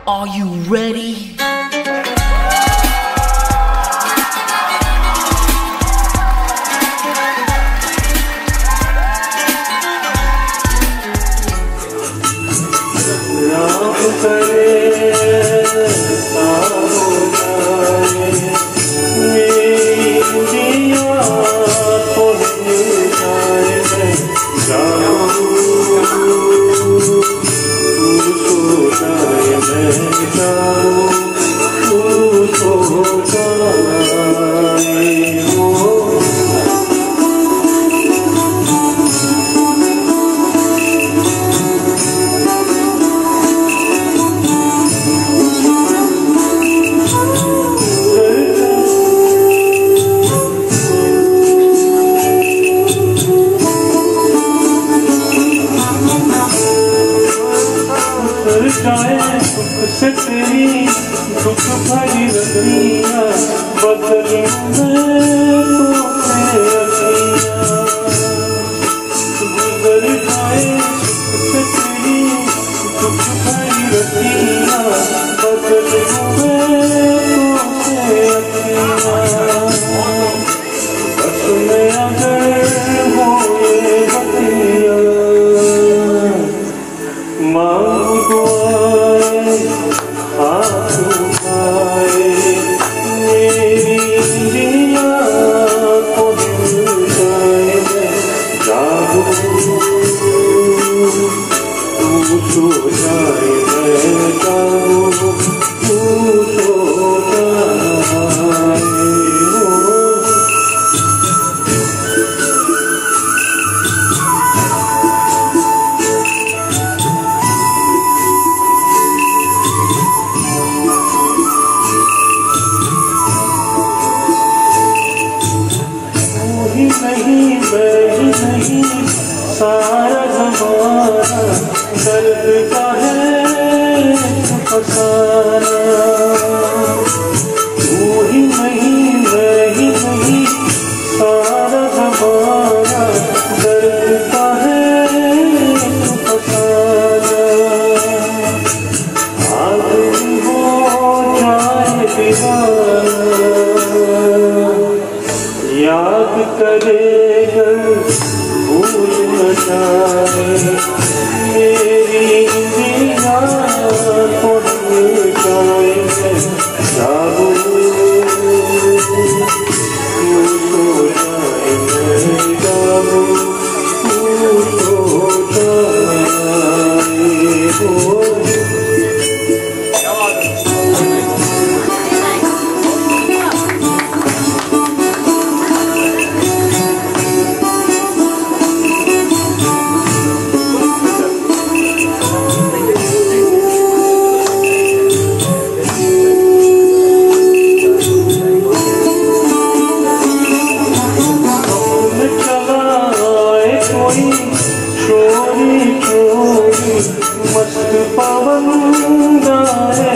Are you ready? से तेरी दुख भरी रतियाँ बदली मैं गुजर जाए से तेरी दुख भरी रतियाँ बदली बस में अगर हो ये बतिया मांगो सारा ज़माना दर्द का है फसाना तू ही नहीं मैं ही नहीं सारा ज़माना दर्द का है फसाना आदमी हो जाए दीवाना याद करेगा भूल न जाए मेरी दिया को जाए जागो तो जाए मैं जागो तो जाए हो चोरी चोरी मस्त पवन गाए